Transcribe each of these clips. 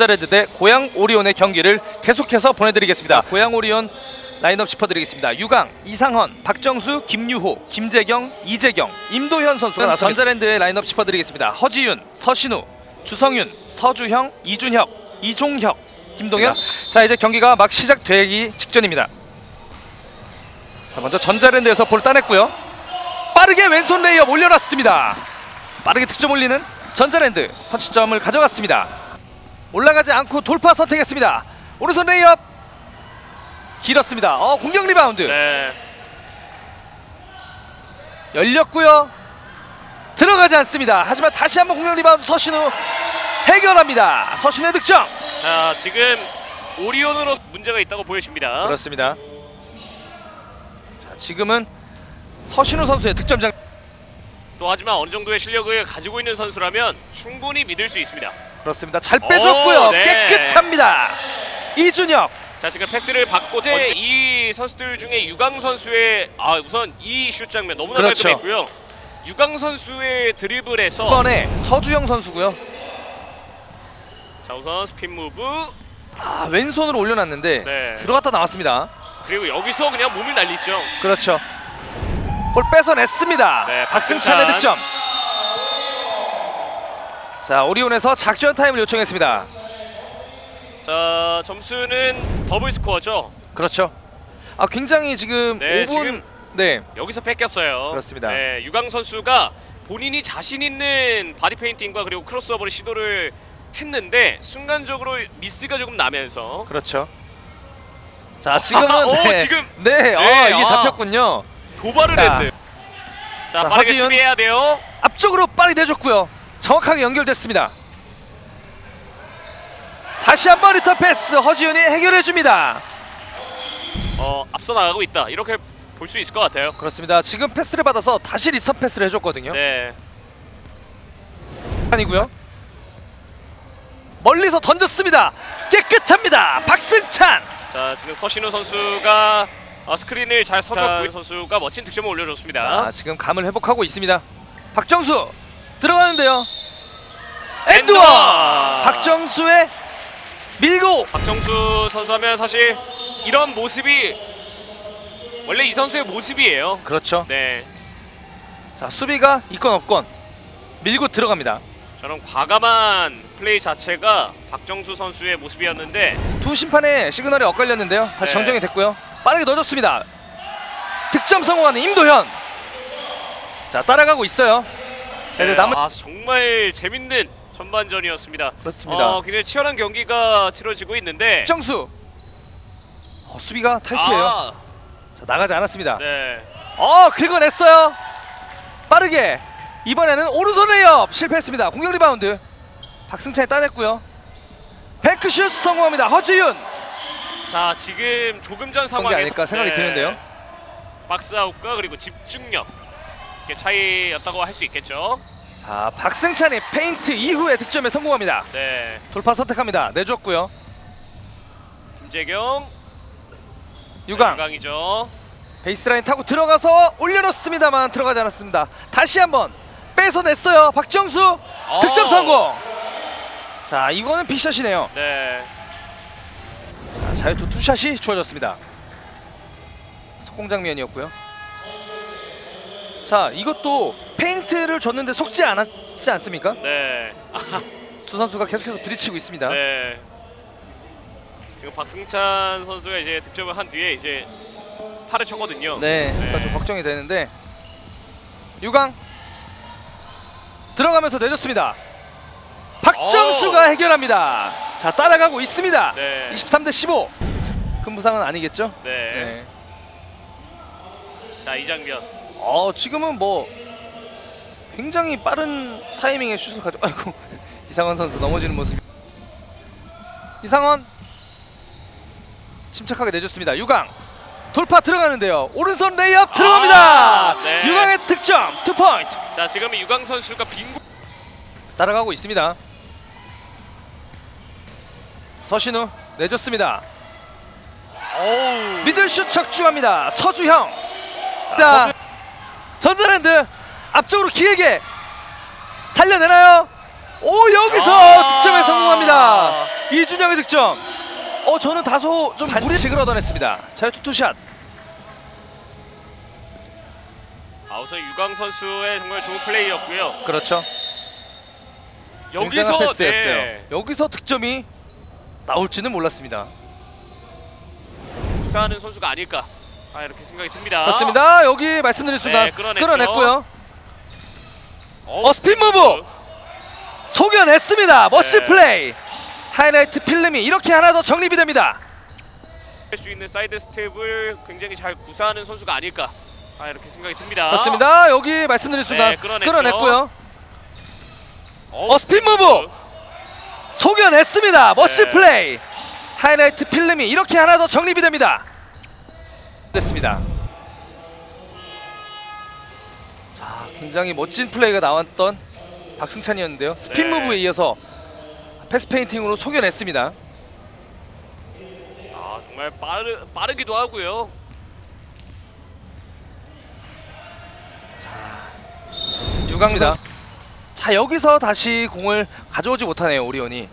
전자레드 대 고양 오리온의 경기를 계속해서 보내드리겠습니다. 고양 오리온 라인업 짚어드리겠습니다. 유강, 이상헌, 박정수, 김유호, 김재경, 이재경, 임도현 선수가 나서 전자랜드의 라인업 짚어드리겠습니다. 허지윤, 서신우, 주성윤, 서주형, 이준혁, 이종혁, 김동현. 자, 이제 경기가 막 시작되기 직전입니다. 자, 먼저 전자랜드에서 볼 따냈고요. 빠르게 왼손 레이업 올려놨습니다. 빠르게 득점 올리는 전자랜드, 선취점을 가져갔습니다. 올라가지 않고 돌파 선택했습니다. 오른손 레이업 길었습니다. 공격 리바운드. 네. 열렸고요. 들어가지 않습니다. 하지만 다시 한번 공격 리바운드 서신우 해결합니다. 서신우의 득점. 자, 지금 오리온으로 문제가 있다고 보여집니다. 그렇습니다. 자, 지금은 서신우 선수의 득점장. 또 하지만 어느 정도의 실력을 가지고 있는 선수라면 충분히 믿을 수 있습니다. 그렇습니다. 잘 빼줬고요. 네. 깨끗합니다. 이준혁. 자, 지금 패스를 받고 이 선수들 중에 유강 선수의 우선 이 슛 장면 너무나 그렇죠. 깔끔했고요. 유강 선수의 드리블에서 이번에 서주영 선수고요. 자, 우선 스핀 무브. 왼손으로 올려놨는데 네. 들어갔다 나왔습니다. 그리고 여기서 그냥 몸을 날리죠. 그렇죠. 볼 뺏어냈습니다. 네, 박승찬의 득점. 자, 오리온에서 작전 타임을 요청했습니다. 자, 점수는 더블 스코어죠. 그렇죠. 굉장히 지금 네, 5분 지금 네, 여기서 뺏겼어요. 그렇습니다. 네, 유강 선수가 본인이 자신 있는 바디 페인팅과 그리고 크로스오버를 시도를 했는데 순간적으로 미스가 조금 나면서. 그렇죠. 자, 지금은 지금 이게 잡혔군요. 도발을 했네요. 자, 빠르게 허지윤. 수비해야 돼요. 앞쪽으로 빨리 내줬고요. 정확하게 연결됐습니다. 다시 한번 리턴 패스. 허지윤이 해결해줍니다. 앞서 나가고 있다. 이렇게 볼 수 있을 것 같아요. 그렇습니다. 지금 패스를 받아서 다시 리턴 패스를 해줬거든요. 네. 아니고요. 멀리서 던졌습니다. 깨끗합니다. 박승찬. 자, 지금 서신우 선수가 스크린을 잘 서줬고 선수가 멋진 득점을 올려줬습니다. 지금 감을 회복하고 있습니다. 박정수 들어가는데요. 엔드원. 박정수의 밀고. 박정수 선수 하면 사실 이런 모습이 원래 이 선수의 모습이에요. 그렇죠. 네. 자, 수비가 있건 없건 밀고 들어갑니다. 저는 과감한 플레이 자체가 박정수 선수의 모습이었는데 두 심판의 시그널이 엇갈렸는데요. 다시 정정이 됐고요. 빠르게 넣어줬습니다. 득점 성공하는 임도현. 자, 따라가고 있어요. 네, 정말 재밌는 전반전이었습니다. 그렇습니다. 굉장히 치열한 경기가 치러지고 있는데 정수. 수비가 타이트해요. 자, 나가지 않았습니다. 네. 긁어냈어요. 빠르게. 이번에는 오른손 레이업 실패했습니다. 공격 리바운드. 박승찬이 따냈고요. 뱅크슛 성공합니다. 허지윤. 자, 지금 조금 전 상황이 상황에서 아닐까 생각이 드는데요. 박스아웃과 그리고 집중력 이게 차이였다고 할 수 있겠죠. 자, 박승찬이 페인트 이후에 득점에 성공합니다. 네. 돌파 선택합니다. 내줬고요. 김재경. 유강이죠. 베이스라인 타고 들어가서 올려놓습니다만 들어가지 않았습니다. 다시 한번 뺏어냈어요. 박정수 득점 성공. 자, 이거는 빅샷이네요. 네. 자, 자유투 투샷이 주어졌습니다. 속공 장면이었고요. 자, 이것도 페인트를 줬는데 속지 않았지 않습니까? 네. 두 선수가 계속해서 부딪히고 있습니다. 네. 지금 박승찬 선수가 이제 득점을 한 뒤에 이제 팔을 쳤거든요. 네, 그러니까 좀 걱정이 되는데 유강 들어가면서 내줬습니다. 박정수가 해결합니다. 자, 따라가고 있습니다. 네. 23대 15. 큰 부상은 아니겠죠? 네. 자, 이 장면. 지금은 뭐 굉장히 빠른 타이밍의 슛을 가지고 아이고 이상원 선수 넘어지는 모습. 이상원 침착하게 내줬습니다. 유강 돌파 들어가는데요. 오른손 레이업 들어갑니다. 네. 유강의 득점 2포인트. 자, 지금 유강 선수가 빈 따라가고 있습니다. 서신우 내줬습니다. 미들슛 적중합니다. 서주형. 전자랜드 앞쪽으로 길게 살려내나요? 오, 여기서 득점에 성공합니다. 이준영의 득점. 저는 다소 좀 반칙을 얻어냈습니다. 자, 투투샷. 우선 유강 선수의 정말 좋은 플레이였고요. 그렇죠. 여기서 굉장한 패스였어요. 네, 여기서 득점이 나올지는 몰랐습니다. 구사하는 선수가 아닐까 이렇게 생각이 듭니다. 그렇습니다. 여기 말씀드린 순간 네, 끌어냈죠. 끌어냈고요. 스핀 무브 속여냈습니다. 멋진 네. 플레이. 하이라이트 필름이 이렇게 하나 더 정립이 됩니다. 할 수 있는 사이드 스텝을 굉장히 잘 구사하는 선수가 아닐까 이렇게 생각이 듭니다. 그렇습니다. 여기 말씀드린 순간 네, 끌어냈죠. 끌어냈고요. 스핀 무브 속여냈습니다. 멋진 네. 플레이. 하이라이트 필름이 이렇게 하나 더 정립이 됩니다. 됐습니다. 자, 굉장히 멋진 플레이가 나왔던 박승찬이었는데요. 스핀 네. 무브에 이어서 패스 페인팅으로 속여냈습니다. 정말 빠르기도 하고요. 유강입니다. 자, 여기서 다시 공을 가져오지 못하네요, 오리온이.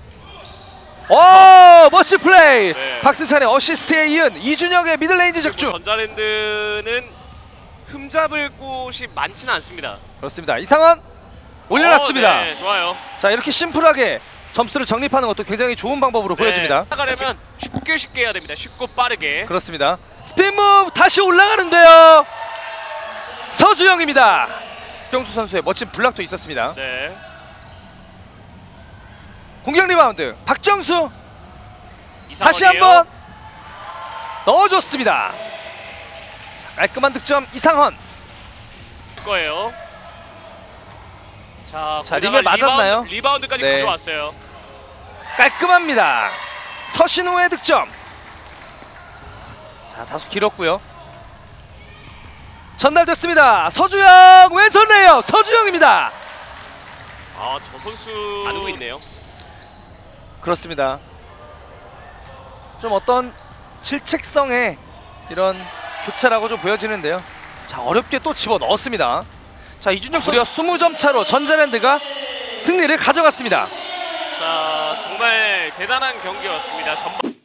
멋진 플레이. 네. 박승찬의 어시스트에 이은 이준혁의 미들레인지 적중. 전자랜드는 흠잡을 곳이 많지는 않습니다. 그렇습니다. 이상한 올려놨습니다. 네, 좋아요. 자, 이렇게 심플하게 점수를 정립하는 것도 굉장히 좋은 방법으로 보여집니다. 나가려면 쉽게 해야 됩니다. 쉽고 빠르게. 그렇습니다. 스핀 무브 다시 올라가는데요. 서주영입니다. 정수 선수의 멋진 블락도 있었습니다. 네. 공격 리바운드 박정수 다시 이상원이에요. 한번 넣어줬습니다. 깔끔한 득점 이상헌. 거예요. 자, 리메 맞았나요? 리바운드까지 네. 가져왔어요. 깔끔합니다. 서신호의 득점. 자, 다소 길었고요. 전달됐습니다. 서주영 왼손 레이업 서주영입니다. 저 선수 나누고 있네요. 그렇습니다. 좀 어떤 질책성의 이런 교차라고 좀 보여지는데요. 자, 어렵게 또 집어 넣었습니다. 자, 이준혁 무려 20점 차로 전자랜드가 승리를 가져갔습니다. 자, 정말 대단한 경기였습니다. 전반